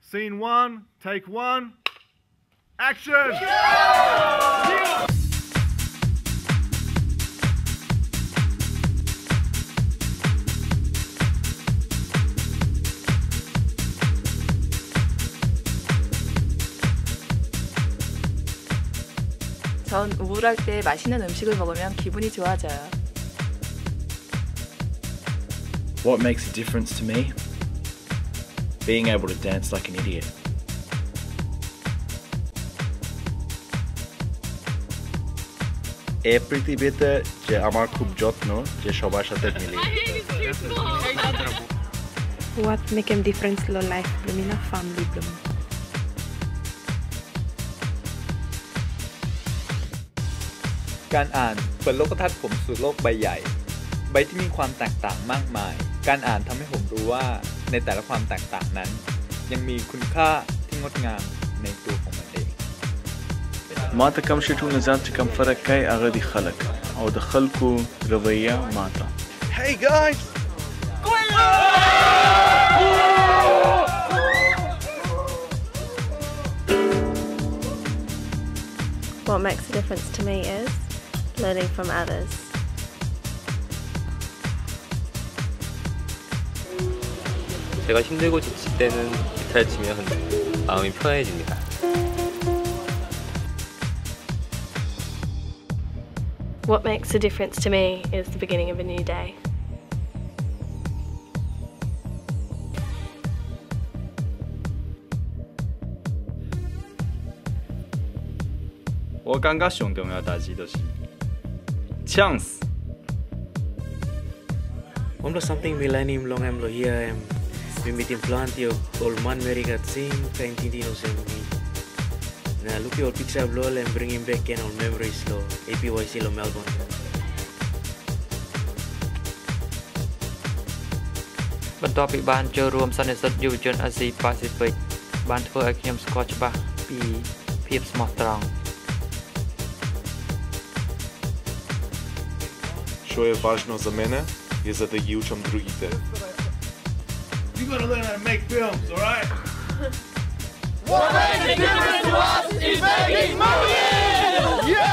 Scene 1, take 1, action! '전 우울할 때 맛있는 음식을 먹으면 기분이 좋아져요. What makes a difference to me? Being able to dance like an idiot. এই পৃথিবীতে যে আমার খুব যত্ন যে সবার সাথে মিলিয়ে What make a difference lo life belum ina family belum. การอ่านเปิดโลกทัศน์ผมสู่โลกใบใหญ่ใบที่มีความแตกต่างมากมายการอ่านทำให้ผมรู้ว่าในแต่ละความแตกต่างนั้นยังมีคุณค่าที่งดงามในตัวของมันเอง ماتا كم شيء نزلت كم فرق كاي أغادي خلق أو دخلكوا رضية ماتا. Hey guys! What makes a difference to me is learning from others. 제가 힘들고 지칠 때는 기타를 치면 마음이 편해집니다. What makes a difference to me is the beginning of a new day. 我感觉上重要的代志就是 chance. Om something millennium long am lo here am we meet in plenty of old man America sing kain tindi no semi. Na look your picture blow and bring him back and all memories lo APYC lo Melbourne. បន្ទាប់ពីបានចូលរួមសន្និសីទយុវជនអាស៊ីប៉ាស៊ីហ្វិកបានធ្វើឲ្យខ្ញុំស្គាល់ច្បាស់ពីភាពស្មោះត្រង់ Що е важно за мене е за да ги учам другите. You gotta learn how to make films, alright? What makes a difference to us is making movies! Yeah!